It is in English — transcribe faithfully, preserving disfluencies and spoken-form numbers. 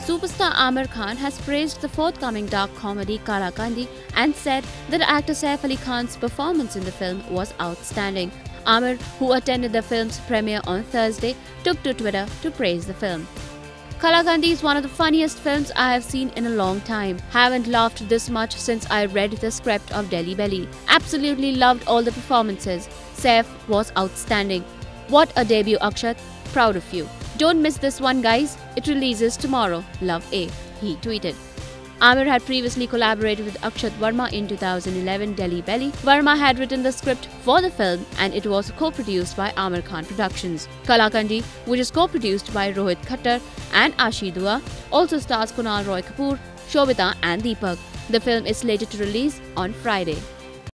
Superstar Aamir Khan has praised the forthcoming dark comedy Kaalakaandi and said that actor Saif Ali Khan's performance in the film was outstanding. Aamir, who attended the film's premiere on Thursday, took to Twitter to praise the film. Kaalakaandi is one of the funniest films I have seen in a long time. Haven't laughed this much since I read the script of Delhi Belly. Absolutely loved all the performances. Saif was outstanding. What a debut, Akshat. Proud of you. Don't miss this one, guys. It releases tomorrow. Love A, he tweeted. Aamir had previously collaborated with Akshat Verma in two thousand eleven Delhi Belly. Verma had written the script for the film and it was co-produced by Aamir Khan Productions. Kaalakaandi, which is co-produced by Rohit Khattar and Ashi Dua, also stars Kunal Roy Kapoor, Shobita and Deepak. The film is slated to release on Friday.